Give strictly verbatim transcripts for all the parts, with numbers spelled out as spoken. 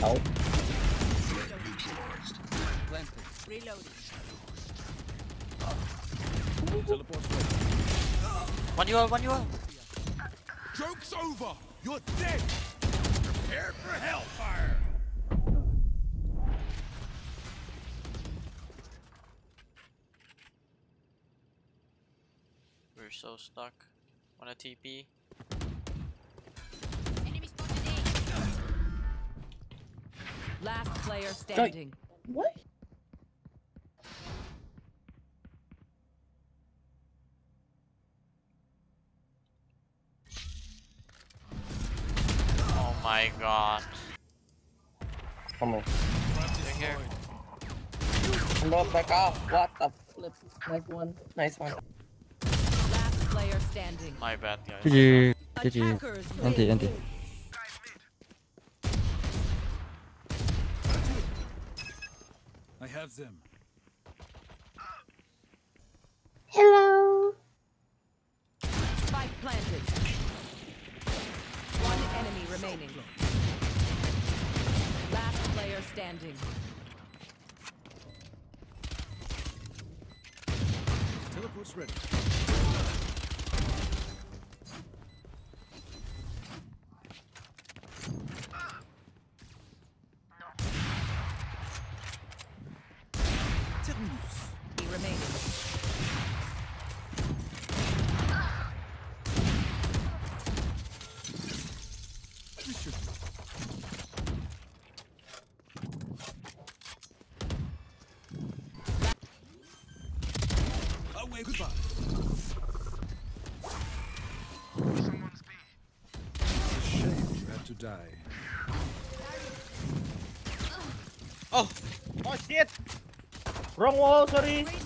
Out. Reloading. One you all, one you all. Joke's over! You're dead! Prepare for hellfire! We're so stuck on a T P. Enemy spotted A. Last player standing. What? Oh my god. Come on. They're here. Not back off. What the flip? Nice one. Nice one. Last player standing. My bad, guys. G G. G G. Attackers Anti, win. anti. I have them. Hello. Spike planted. One enemy remaining. Last player standing. Teleport's ready. Terminus. Remaining. This should be. Away, goodbye. Someone's B. It's a shame you had to die. Oh! Oh shit! Wrong wall, sorry. Reloading.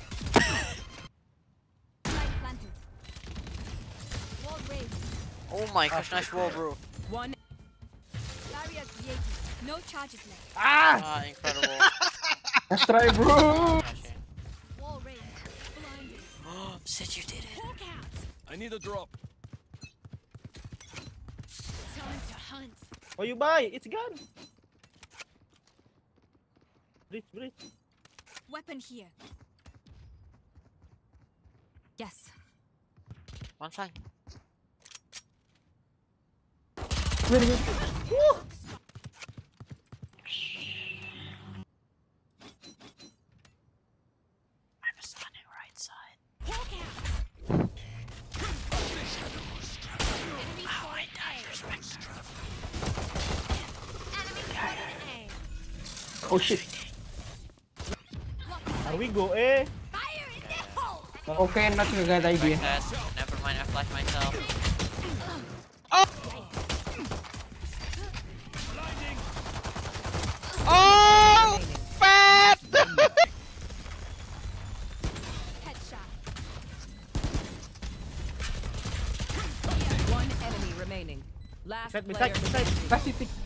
Light planted. Wall raised. Oh my gosh, nice wall, bro. One. Barrier created. No charges left. Ah! Ah, incredible. Let's try, bro. Okay. Wall raised. Blinded. Sid, you did it. Hawk out. I need a drop. Time to hunt. Oh, you buy? It's gone. Breach, breach. Weapon here. Yes. One fine. Wait, wait. Woo! I'm standing right side. Hawk out. Enemy How I spotted died, A. respect. Enemy spotted A. Oh shit. Are we go eh? Fire in the hole. Okay, not a good idea. That. Never mind, I flashed myself. Oh! Fat! Headshot. One enemy remaining. Last Beside, player beside, beside. standing. Pacific.